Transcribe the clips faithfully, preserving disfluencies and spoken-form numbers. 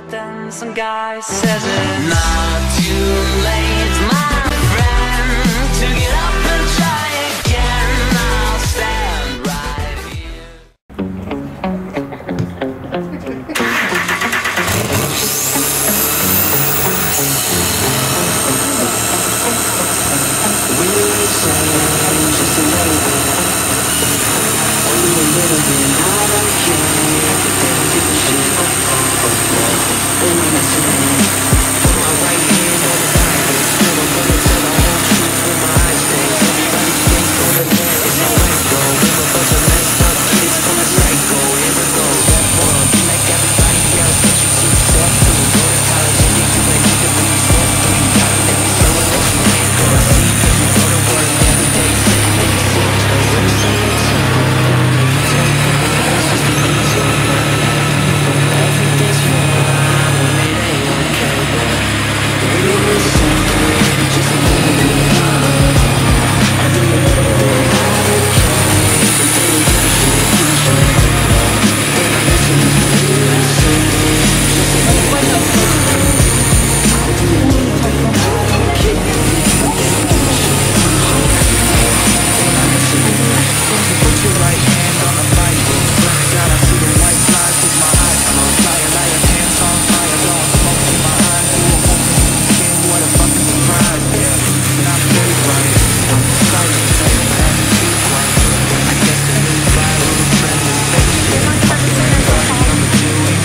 then some guy says it's not too late, my friend, to get up and try again. I'll stand right here. We'll say just a little bit, only a little bit. I don't care if they don't give a shit. When I'm messing with me, put my right hand on the Bible, still I'm gonna tell the whole truth with my eyes closed. Everybody think on the net is how I go. We're a bunch of messed up kids from the psycho. Here we go, step one, be like everybody else, but you two step two. Go to college and get you ready to be step three. Gotta make me slow unless you ain't gonna see, cause you go to work every day sitting in the seat. But when it's in the time, take the rest just to ease your mind. Everything's fine when it ain't okay, but we were something just a little bit. I do a little bit, I don't care if they don't give a shit. When I listen to you say just a little bit. I do a little bit, I don't care if they don't give a shit. When I listen to you, put your right hand on the Bible. Burn God, I see the white flies with my eyes closed. Liar, liar, pants on fire, blowing smoke in my eyes. You a woman in your skin, what a fucking surprise, yeah. Not very bright, I'm excited, I'm having too quiet. I guess the new viral trend is fake shit. Everybody I'ma do it.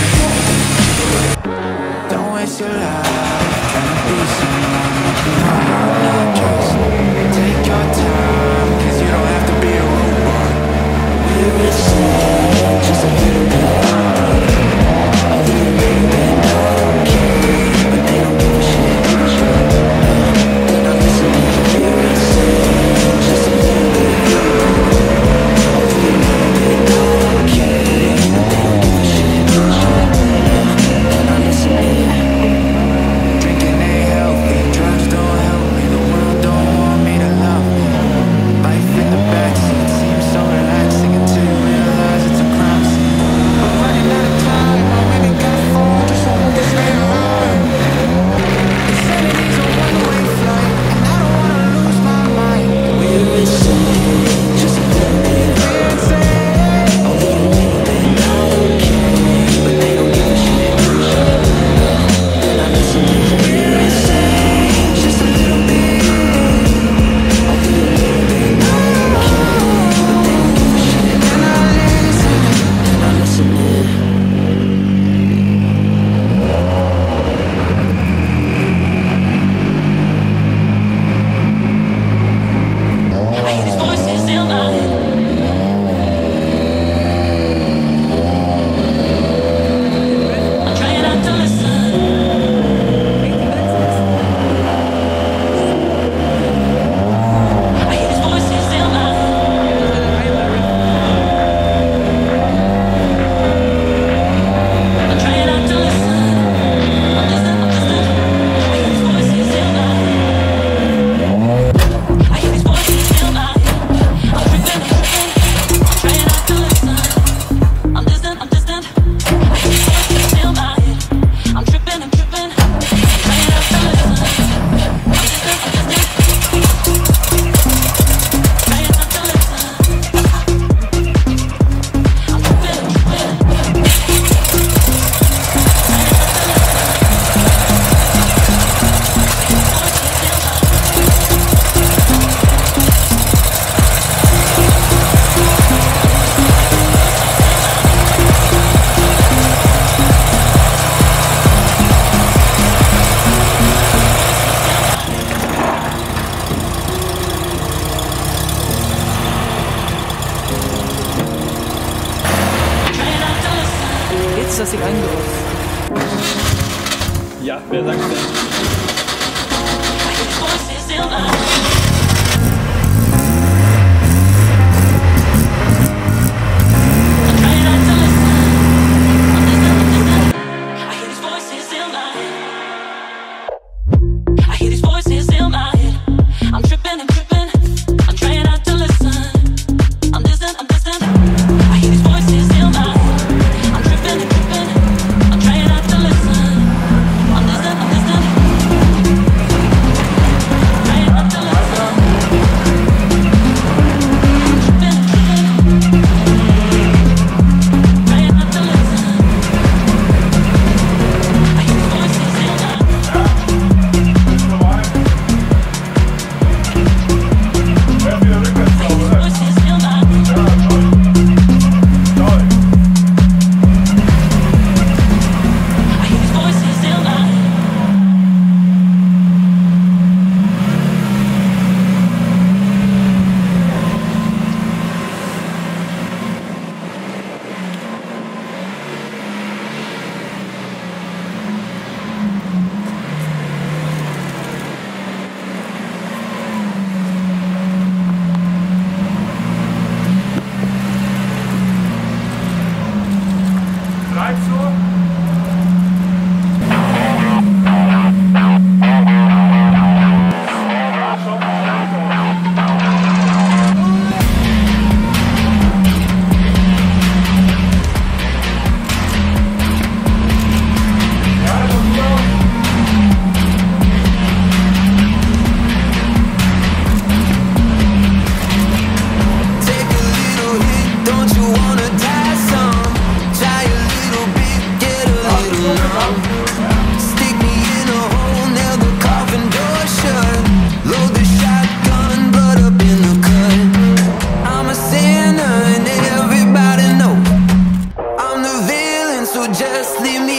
Don't waste your life trying to be someone that you know you're not. Just take your time, cause you don't have to be a robot. We will say just a little bit. A little bit, I don't care, but they don't give a shit. Then I listen to you. We will say just a little bit. A little bit, I don't care, but they don't give a shit. Then I listen to you. Drinking ain't healthy, drugs don't help me. The world don't want me to love me. Life in the backseat seems so relaxing until you realize it's a crime scene. I'm running out of time, I really gotta fall just so I can stay alive. Insanity's a one-way flight, and I don't wanna lose my mind. We will say just a little bit. We'll say a little bit, I don't care, but they don't give a shit. Then I listen to you. We will say just a little bit. A little bit, I don't care, but they don't give a shit. Then I listen, then I listen to you. I hear these voices in my head. I'm trying not to listen. I hear these voices in my head. I'm trying not to listen. I'm listening, I'm listening. I hear these voices in my head. I hear these voices in my head. I'm tripping, I'm tripping. I'm trying not to listen. I'm distant, I'm distant. I hear these voices in my head. I'm tripping, I'm tripping. I'm trying not to listen. I'm distant, I'm distant. Trying not to listen. I'm tripping, I'm tripping. Jetzt, dass ich eingerufen. Ja, wer sagt's denn? I hear these voices in my head. I'm trying not to listen. I'm distant, I'm distant. I hear these voices in my head. I hear these voices in my head. I'm tripping, I'm tripping. I'm trying not to listen. I'm distant, I'm distant. I hear these voices in my head. I'm tripping, I'm tripping. I'm trying not to listen.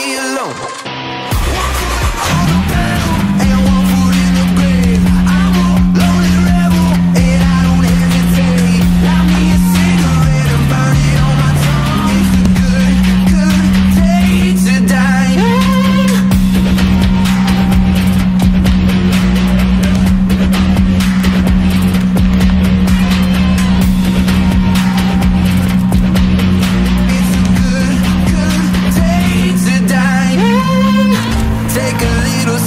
me alone. One foot on the pedal and one foot in the grave. I'm a lonely rebel and I don't hesitate. Light me a cigarette and burn it on my tongue. It's a good, good day to die young. It's a good, good day to die young. Take a little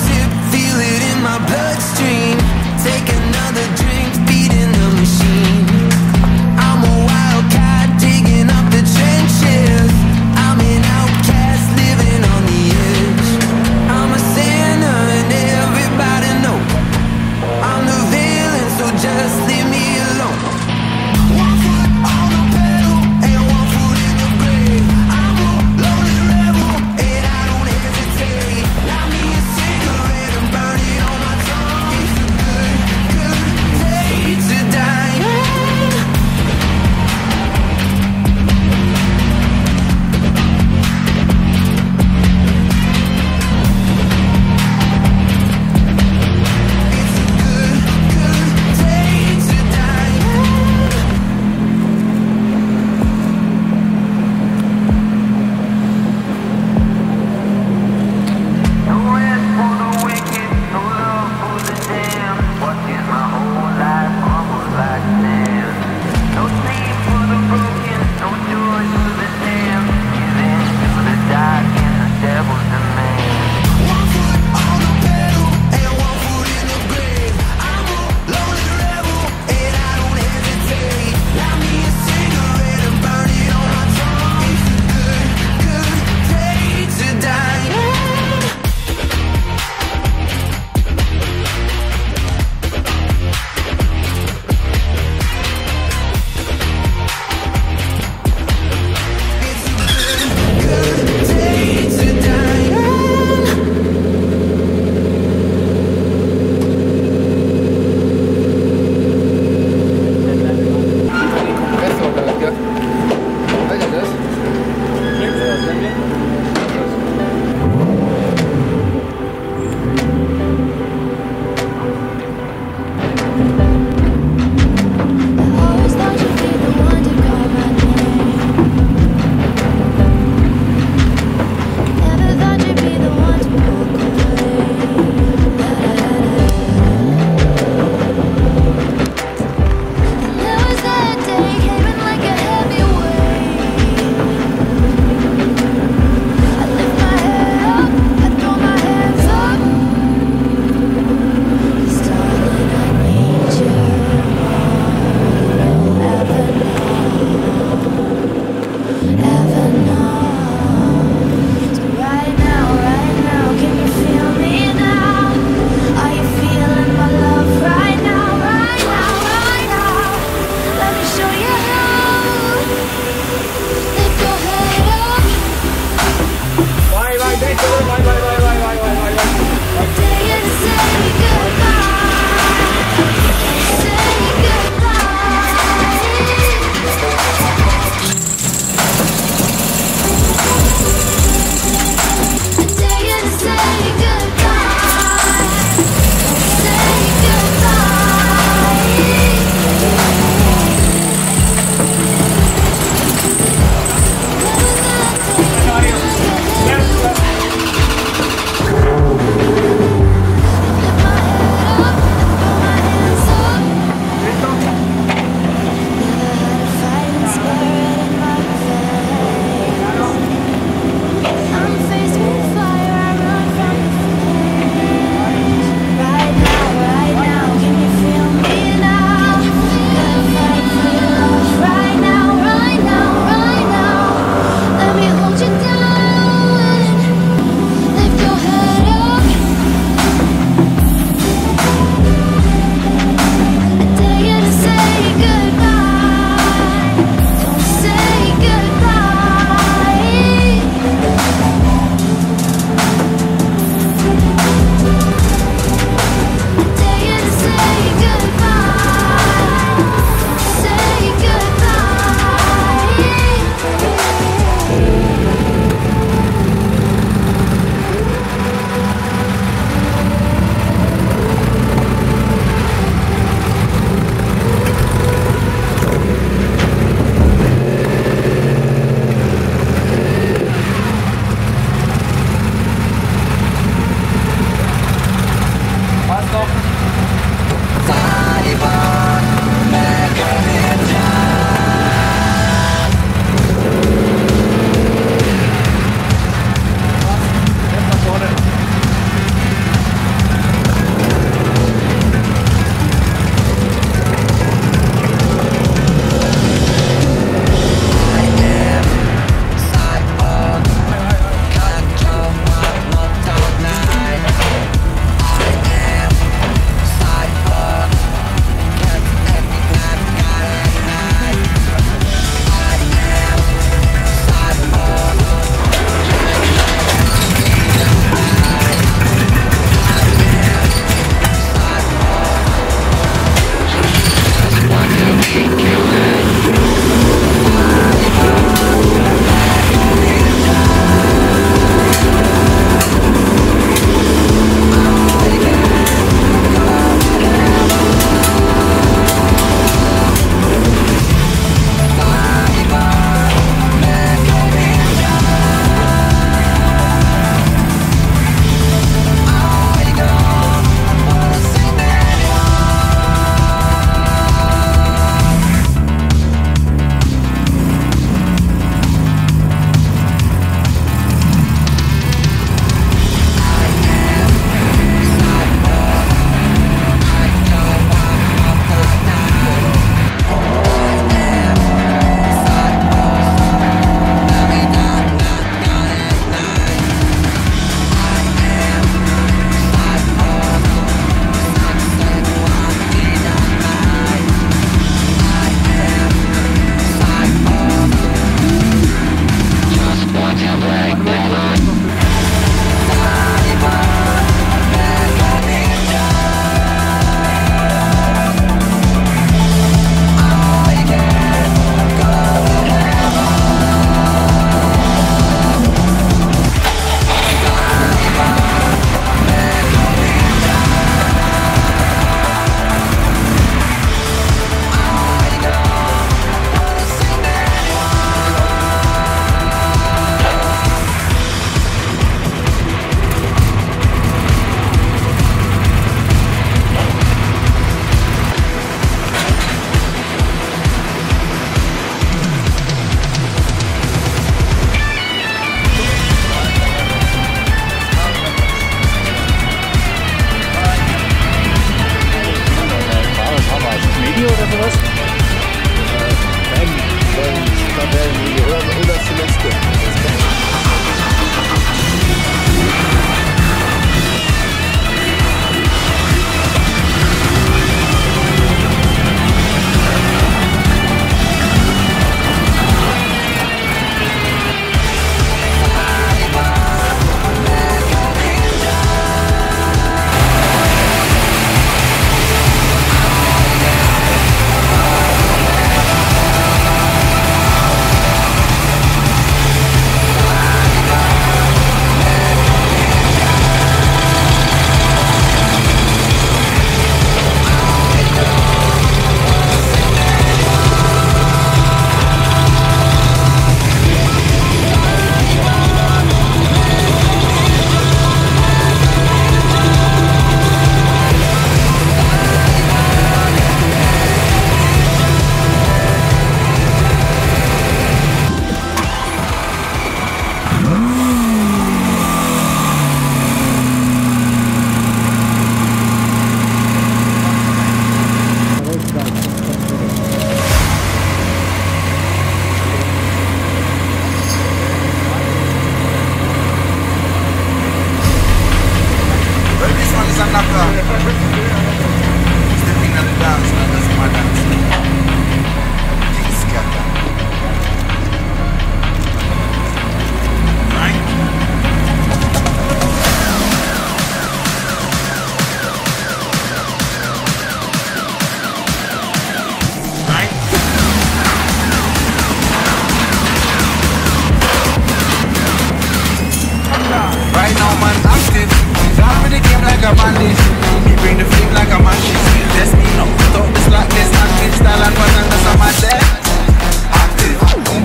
like a bandit. Me bring the flame like a matches. Let's me know. Talk this like this, active style and pattern, that's a man there. Active.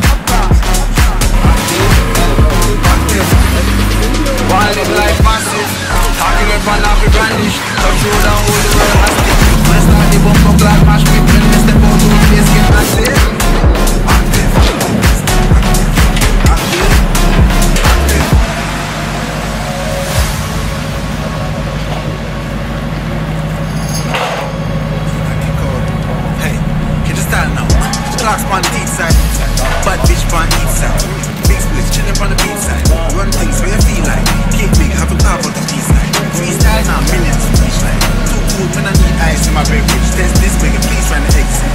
Active. One live like massive. Talking with one happy brandish. Touch you down, hold the world hostage. Let's start the bump up like mash pit. When they step out to the place, get active. Active. Active. Active. Hey, get the style now. Clocks on the east side. Bad bitch on each side. Big splits chillin' from the beach side. Run things where you feel like. Kick big, have to carve out the peace line. Freestyle now, millions to each line. Too cool when I need ice in my beverage. Test this way, please find the exit.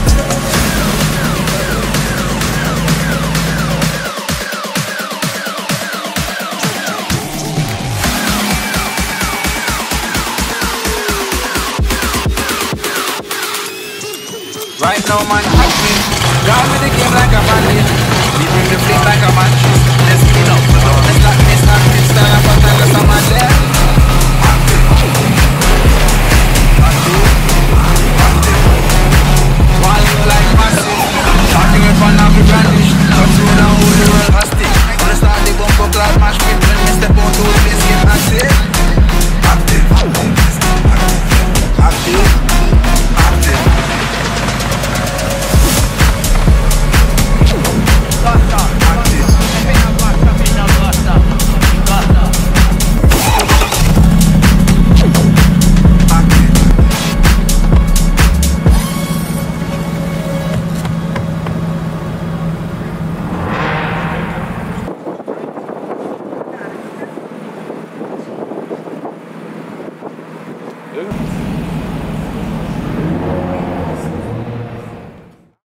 Right now, man, acting. Drive me the game like a bandit. We bring the flame like a match. Let's clean up. Let's not miss that. It's time.